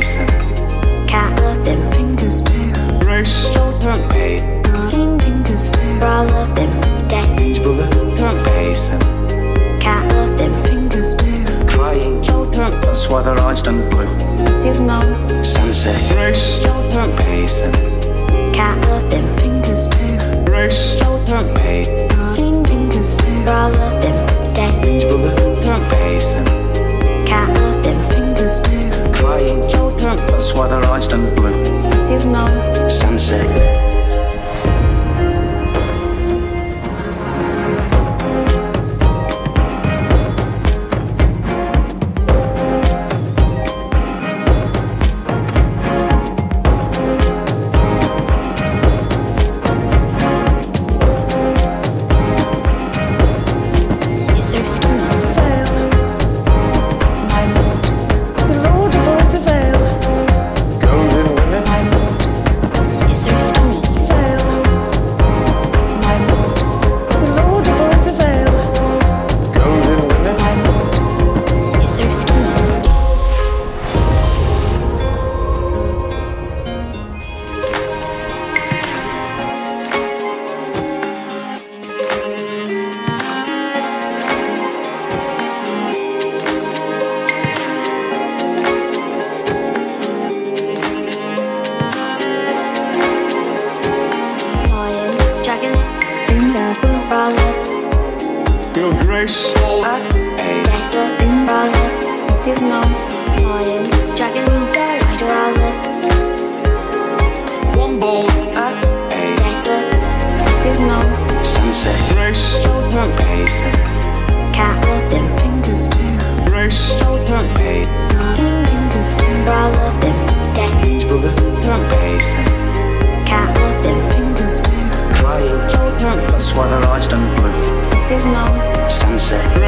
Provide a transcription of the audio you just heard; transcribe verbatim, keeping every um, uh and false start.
pace them. Cat love them. Fingers too. Race. Children. Pay. Fingers too. I love them. Dead. Brother. Pace them. Cat love them. Fingers too. Crying. Children. That's why their eyes turn blue. Tis no. Sunset. Race. Children. Pace them. Cat love them. Fingers too. Race. Children. Pay. Fingers too. I love them. Dead. Brother. Pace them. Cat love them. Fingers too. Crying. Children. That's why their eyes turn blue. Tis no. Sunset. Grace at a It is no lion, dragon, I'd rather. one ball at a It is no sunset. Grace children, pace them. cat love them. Fingers too. Grace Children, pay. Fingers too. I love them. Dead. Brother pace them. Cat love them. Fingers too. Crying. Children, That's why their eyes turn blue. it is no Sunset.